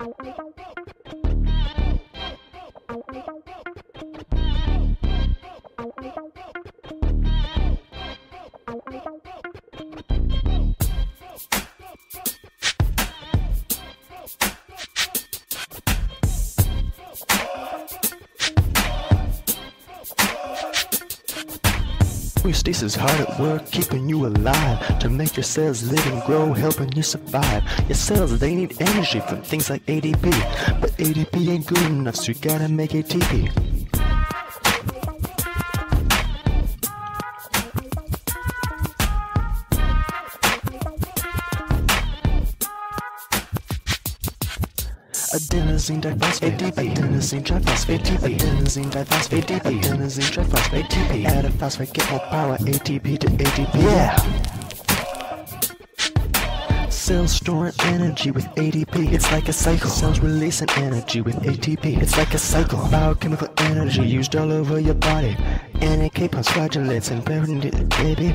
Homeostasis hard at work, keeping you alive to make your cells live and grow, helping you survive. Your cells, they need energy from things like ADP, but ADP ain't good enough, so you gotta make ATP. Adenosine diphosphate ATP, adenosine triphosphate ATP, adenosine diphosphate ATP, adenosine triphosphate ATP. Add a phosphate, get more power, ATP to ATP. Yeah! Cells storing energy with ADP, it's like a cycle. Cells releasing energy with ATP, it's like a cycle. Biochemical energy used all over your body. NAK pumps, flagellates, and baby.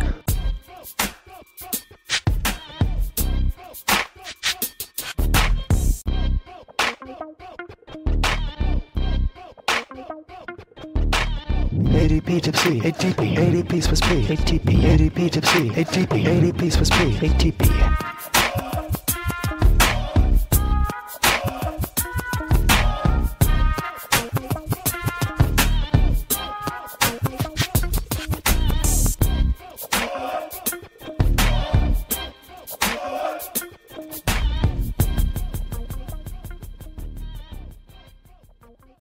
ADP to C, ATP, ADP plus P, ATP, ADP to C, ATP, ADP plus P, ATP.